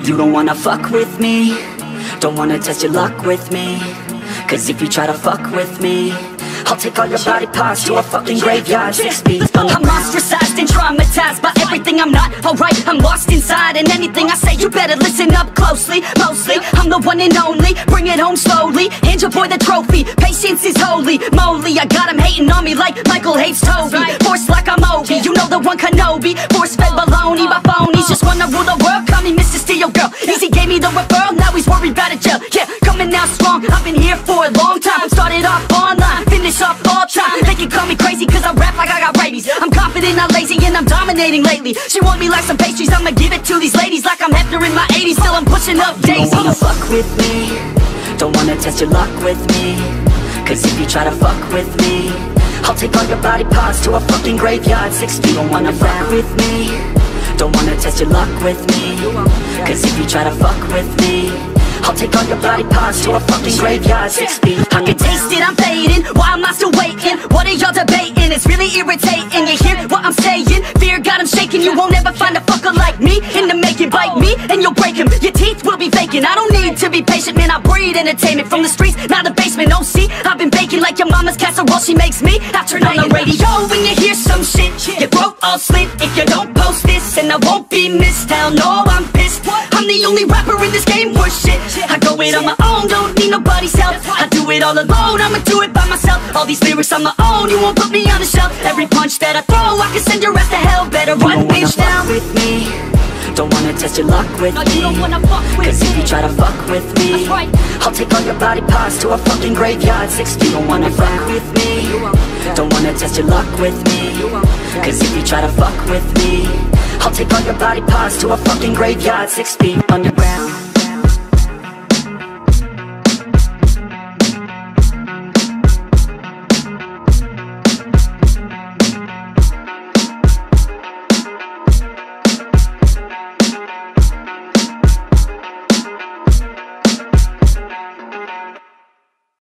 You don't wanna fuck with me, don't wanna test your luck with me, cause if you try to fuck with me, I'll take all your body parts to a fucking graveyard 6 feet underground. I'm ostracized and traumatized by everything I'm not. Alright, I'm lost inside, and anything I say you better listen up closely. Mostly, I'm the one and only, bring it home slowly, hand your boy the trophy, patience is holy moly. I got him hating on me like Michael hates Toby. Force like I'm Obi, you know the one Kenobi. Force fed baloney by phonies, just wanna rule the world, call me Mr. Steel Girl. Eazy gave me the referral, now he's worried about a jail. Yeah, coming out strong, I've been here for a long time. Started off online, finish off all time. They can call me crazy cause I rap like I got rabies. I'm confident, not lazy, and I'm dominating lately. She want me like some pastries, I'ma give it to these ladies like I'm Hefner in my 80s. Still I'm pushing up daisies. You don't wanna fuck with me, don't wanna test your luck with me, cause if you try to fuck with me, I'll take all your body parts to a fucking graveyard 6 feet. You don't wanna fuck with me, don't wanna test your luck with me, cause if you try to fuck with me, I'll take all your body parts to a fucking graveyard 6 feet. I can taste it, I'm fading, why am I still waiting? What are y'all debating? It's really irritating. You hear what I'm saying? Fear got him shaking. You won't ever find a fucker like me in the making. Bite me and you'll break him, your teeth will be vacant. I don't need to be patient, man, I breed entertainment. From the streets, not the basement. Oh see, I've been baking like your mama's casserole. She makes me, I turn on the radio when you hear some shit. Your throat all slit if you don't post this, and I won't be missed. Hell no, I'm pissed. I'm the only rapper in this game worth shit. I go it on my own, don't need nobody's help. I do it all alone, I'ma do it by myself. All these lyrics on my own, you won't put me on the shelf. Every punch that I throw, I can send your ass to hell. Better run, bitch, down with me, don't wanna test your luck with me, cause if you try to fuck with me, I'll take all your body parts to a fucking graveyard 6 feet. You don't wanna fuck with me, don't wanna test your luck with me, cause if you try to fuck with me, I'll take all your body parts to a fucking graveyard 6 feet underground.